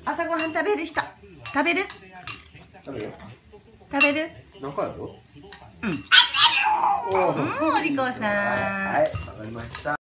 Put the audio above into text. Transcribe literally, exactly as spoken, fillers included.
朝ごはん食べる人。食べる？ 食べる？ 食べる？ 何回やろ？ うん。 おお。 うん、お利口さん。 はい、わかりました。